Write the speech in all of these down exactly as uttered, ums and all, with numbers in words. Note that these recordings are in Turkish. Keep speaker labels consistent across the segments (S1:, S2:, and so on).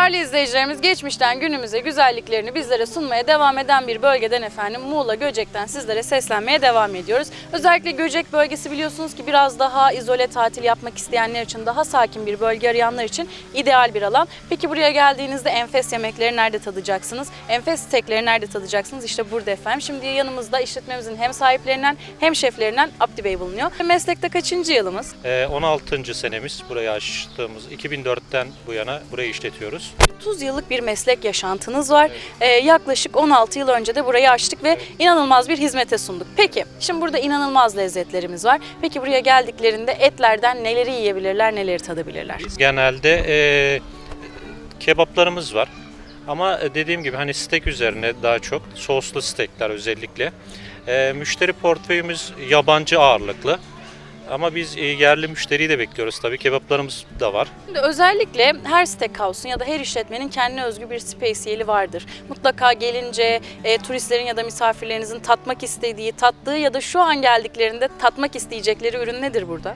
S1: Değerli izleyicilerimiz, geçmişten günümüze güzelliklerini bizlere sunmaya devam eden bir bölgeden efendim Muğla Göcek'ten sizlere seslenmeye devam ediyoruz. Özellikle Göcek bölgesi biliyorsunuz ki biraz daha izole tatil yapmak isteyenler için, daha sakin bir bölge arayanlar için ideal bir alan. Peki buraya geldiğinizde enfes yemekleri nerede tadacaksınız? Enfes steakleri nerede tadacaksınız? İşte burada efendim. Şimdi yanımızda işletmemizin hem sahiplerinden hem şeflerinden Abdi Bey bulunuyor. Meslekte kaçıncı yılımız?
S2: on altıncı senemiz burayı açtığımız, iki bin dörtten bu yana burayı işletiyoruz.
S1: otuz yıllık bir meslek yaşantınız var. Evet. Ee, yaklaşık on altı yıl önce de burayı açtık ve evet. inanılmaz bir hizmete sunduk. Peki, şimdi burada inanılmaz lezzetlerimiz var. Peki buraya geldiklerinde etlerden neleri yiyebilirler, neleri tadabilirler?
S2: Biz genelde e, kebaplarımız var. Ama dediğim gibi hani steak üzerine daha çok, soslu steakler özellikle. E, müşteri portföyümüz yabancı ağırlıklı. Ama biz yerli müşteriyi de bekliyoruz tabii. Kebaplarımız da var.
S1: Şimdi özellikle her steakhouse'un ya da her işletmenin kendine özgü bir spesiyeli vardır. Mutlaka gelince e, turistlerin ya da misafirlerinizin tatmak istediği, tattığı ya da şu an geldiklerinde tatmak isteyecekleri ürün nedir burada?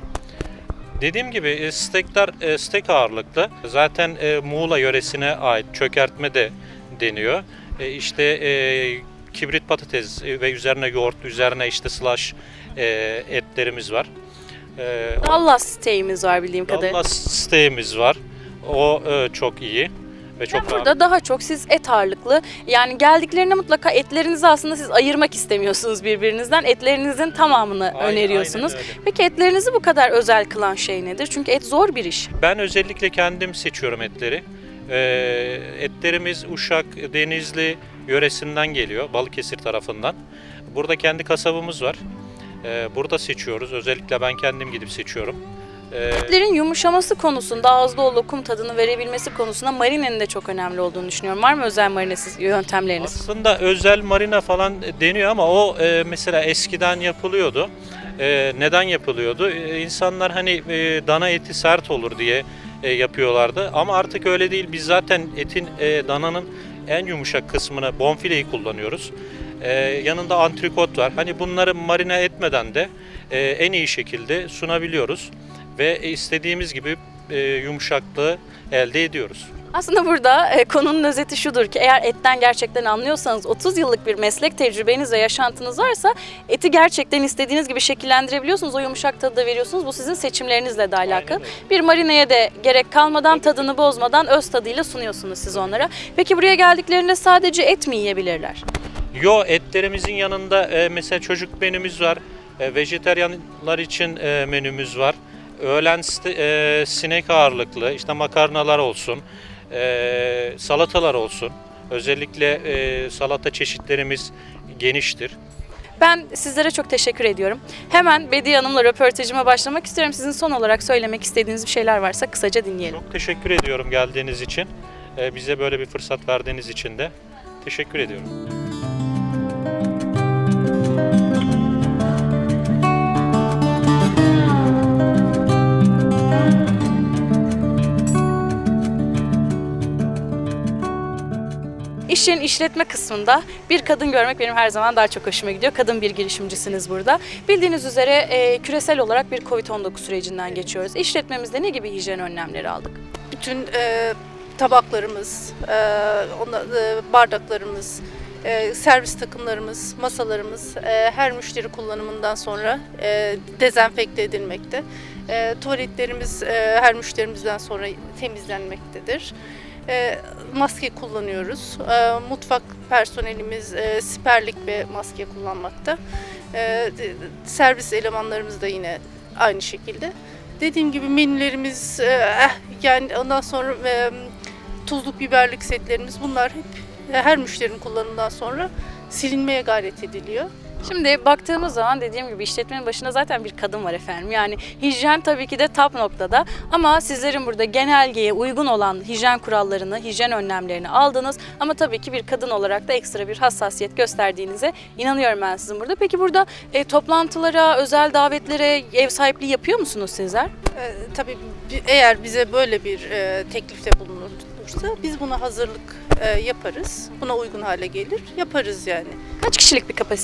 S2: Dediğim gibi steakler steak ağırlıklı. Zaten Muğla yöresine ait çökertme de deniyor. İşte e, kibrit patates ve üzerine yoğurt, üzerine işte slash e, etlerimiz var.
S1: Ee, Dallas steak'imiz var bildiğim kadarıyla.
S2: Dallas steak'imiz var. O e, çok iyi ve çok
S1: yani burada daha çok siz et ağırlıklı. Yani geldiklerinde mutlaka etlerinizi aslında siz ayırmak istemiyorsunuz birbirinizden. Etlerinizin tamamını aynen, öneriyorsunuz. Aynen Peki etlerinizi bu kadar özel kılan şey nedir? Çünkü et zor bir iş.
S2: Ben özellikle kendim seçiyorum etleri. Ee, etlerimiz Uşak, Denizli yöresinden geliyor, Balıkesir tarafından. Burada kendi kasabımız var. Burada seçiyoruz. Özellikle ben kendim gidip seçiyorum.
S1: Etlerin yumuşaması konusunda, ağızda o lokum tadını verebilmesi konusunda marinenin de çok önemli olduğunu düşünüyorum. Var mı özel marine yöntemleriniz?
S2: Aslında özel marine falan deniyor ama o mesela eskiden yapılıyordu. Neden yapılıyordu? İnsanlar hani dana eti sert olur diye yapıyorlardı. Ama artık öyle değil. Biz zaten etin, dananın en yumuşak kısmını, bonfileyi kullanıyoruz. Ee, yanında antrikot var. Hani bunları marine etmeden de e, en iyi şekilde sunabiliyoruz ve istediğimiz gibi e, yumuşaklığı elde ediyoruz.
S1: Aslında burada e, konunun özeti şudur ki eğer etten gerçekten anlıyorsanız, otuz yıllık bir meslek tecrübeniz ve yaşantınız varsa eti gerçekten istediğiniz gibi şekillendirebiliyorsunuz. O yumuşak tadı da veriyorsunuz. Bu sizin seçimlerinizle de alakalı. Bir marineye de gerek kalmadan, tadını bozmadan öz tadıyla sunuyorsunuz siz onlara. Peki buraya geldiklerinde sadece et mi yiyebilirler?
S2: Yo, etlerimizin yanında e, mesela çocuk menümüz var. E, vejeteryanlar için e, menümüz var. Öğlen e, sinek ağırlıklı, işte makarnalar olsun, e, salatalar olsun. Özellikle e, salata çeşitlerimiz geniştir.
S1: Ben sizlere çok teşekkür ediyorum. Hemen Bediye Hanım'la röportajıma başlamak istiyorum. Sizin son olarak söylemek istediğiniz bir şeyler varsa kısaca dinleyelim.
S2: Çok teşekkür ediyorum geldiğiniz için. E, bize böyle bir fırsat verdiğiniz için de teşekkür ediyorum.
S1: İşin işletme kısmında bir kadın görmek benim her zaman daha çok hoşuma gidiyor. Kadın bir girişimcisiniz burada. Bildiğiniz üzere e, küresel olarak bir kovid on dokuz sürecinden geçiyoruz. İşletmemizde ne gibi hijyen önlemleri aldık?
S3: Bütün e, tabaklarımız, e, ona, e, bardaklarımız, e, servis takımlarımız, masalarımız e, her müşteri kullanımından sonra e, dezenfekte edilmekte. E, tuvaletlerimiz e, her müşterimizden sonra temizlenmektedir. E, maske kullanıyoruz. E, mutfak personelimiz e, siperlik ve maske kullanmakta. E, servis elemanlarımız da yine aynı şekilde. Dediğim gibi menülerimiz, e, yani ondan sonra e, tuzluk biberlik setlerimiz, bunlar hep e, her müşterinin kullanımından sonra silinmeye gayret ediliyor.
S1: Şimdi baktığımız zaman dediğim gibi işletmenin başında zaten bir kadın var efendim. Yani hijyen tabii ki de top noktada ama sizlerin burada genelgeye uygun olan hijyen kurallarını, hijyen önlemlerini aldınız. Ama tabii ki bir kadın olarak da ekstra bir hassasiyet gösterdiğinize inanıyorum ben sizin burada. Peki burada e, toplantılara, özel davetlere ev sahipliği yapıyor musunuz sizler?
S3: E, tabii eğer bize böyle bir e, teklifte bulunursa biz buna hazırlık e, yaparız. Buna uygun hale gelir, yaparız yani.
S1: Kaç kişilik bir kapasitemiz var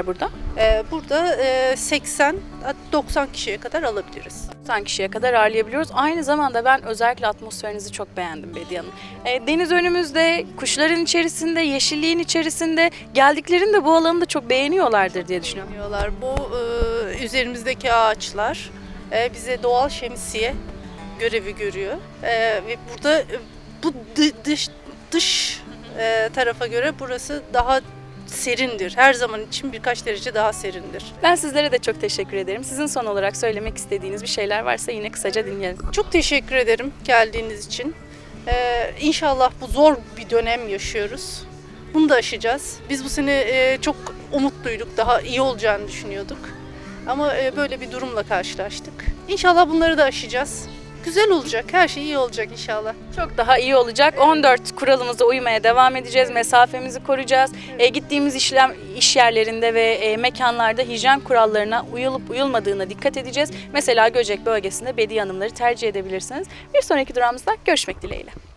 S1: burada?
S3: E, burada e, seksen doksan kişiye kadar alabiliriz.
S1: doksan kişiye kadar ağırlayabiliyoruz. Aynı zamanda ben özellikle atmosferinizi çok beğendim Bediye Hanım. E, deniz önümüzde, kuşların içerisinde, yeşilliğin içerisinde geldiklerinde bu alanı da çok beğeniyorlardır diye düşünüyorum.
S3: Diyorlar. Bu e, üzerimizdeki ağaçlar e, bize doğal şemsiye görevi görüyor. E, ve burada e, bu dı- dış dış e, tarafa göre burası daha serindir. Her zaman için birkaç derece daha serindir.
S1: Ben sizlere de çok teşekkür ederim. Sizin son olarak söylemek istediğiniz bir şeyler varsa yine kısaca dinleyelim.
S3: Çok teşekkür ederim geldiğiniz için. Ee, İnşallah bu zor bir dönem yaşıyoruz. Bunu da aşacağız. Biz bu sene e, çok umutluyduk, daha iyi olacağını düşünüyorduk. Ama e, böyle bir durumla karşılaştık. İnşallah bunları da aşacağız. Güzel olacak, her şey iyi olacak inşallah.
S1: Çok daha iyi olacak. on dört kuralımıza uymaya devam edeceğiz. Mesafemizi koruyacağız. E, gittiğimiz işlem iş yerlerinde ve e, mekanlarda hijyen kurallarına uyulup uyulmadığına dikkat edeceğiz. Mesela Göcek bölgesinde Bediye Hanımları tercih edebilirsiniz. Bir sonraki durağımızda görüşmek dileğiyle.